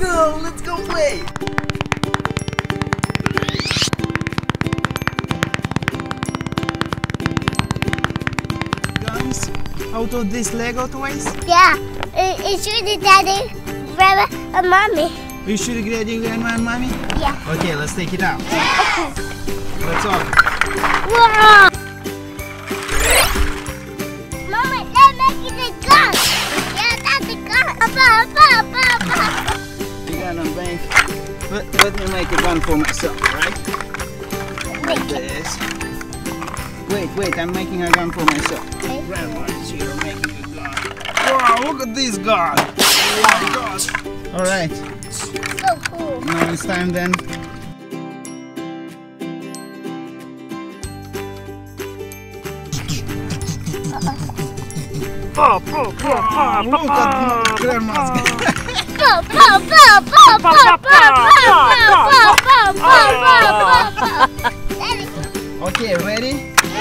go. Let's go play. Guns, out of these Lego toys? Yeah. It's really Daddy, Grandma, and Mommy. You shoot Daddy, Grandma, and Mommy? Yeah. Okay, let's take it out. Okay. Let's open. Wow. Mama, they're making the gun. Yeah, that's the gun. You got them, babe. Let me make a gun for myself, right? Like this. Wait, I'm making a gun for myself. Okay. Grandma is here making a gun. Wow, look at this gun. Wow. Alright. So cool. Now it's time then. Look at Grandma's gun. Okay, ready?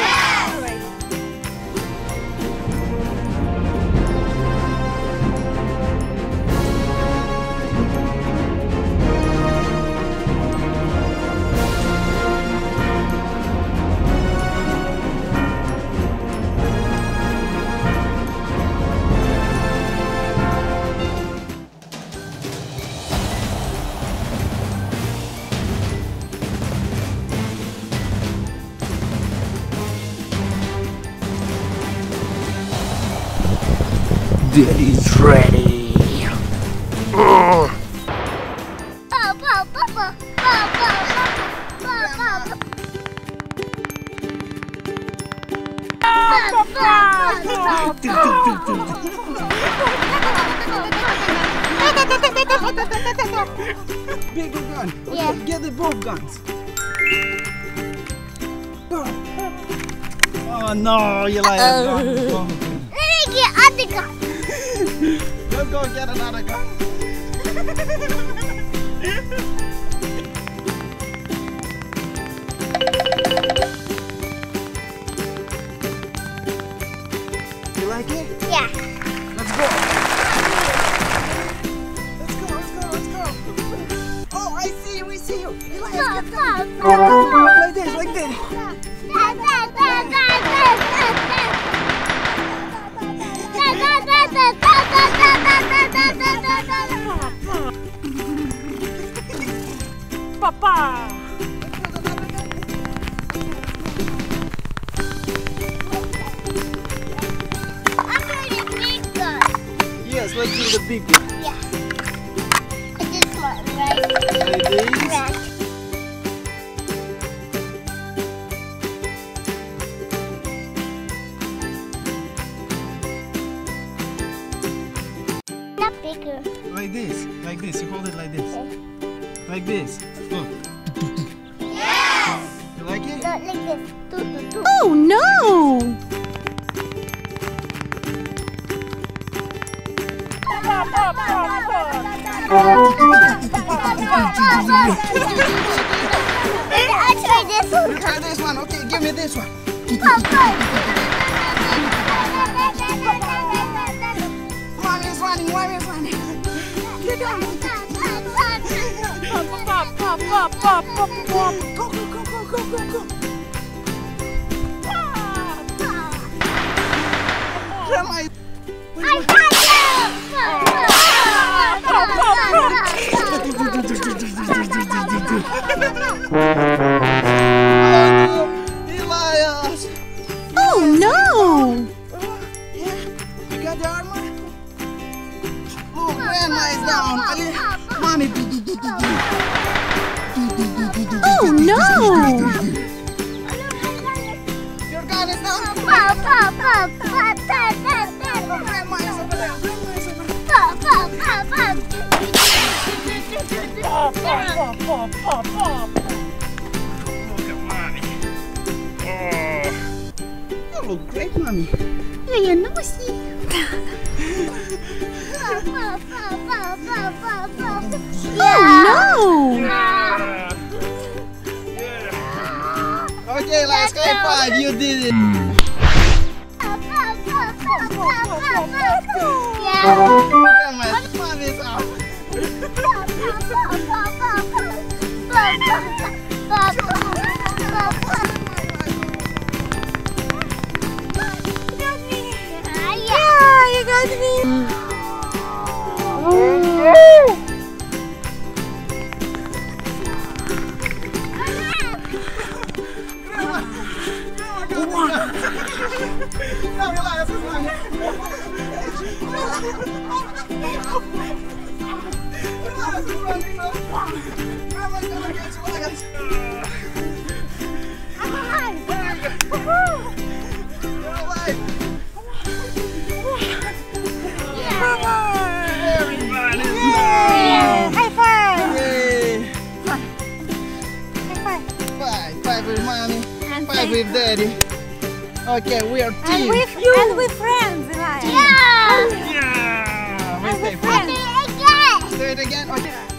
Daddy's ready. Bigger gun. Okay, Yeah. get the both guns. Oh no, Elias gun. Let me get other gun. Go get another gun. You like it? Yeah. Let's go. Let's go. Oh, I see you. Elias, get down. Like this. Papa! Yes, let's do the big one. Yeah. This one, right? Like this. Right. Not bigger. Like this. You hold it like this. Like this. Look. Yes! You like it? Not like this. Oh no! I try this one. You try this one. Okay, give me this one. Mommy's running. Get down. Go. Grandma. I got Elias. Oh no! Yeah. You got the armor? Oh, Grandma is down. Mommy. Oh no! Your gun is down. Grandma is over there. Look at Mommy. You look great, Mommy. You're nosy. Oh Okay, last high five. You did it. Grandma, Mommy's out. No, Elias is running. Elias is running now. Oh my God, catch Elias. I'm alive. You're alive. Yeah. Everybody's Yeah. High five. Yay. High five. Five with mommy, And five with daddy. Okay, we are team. And with friends, Elias. Yeah. Yeah. We And stay with friends. friends. Do it again. Okay.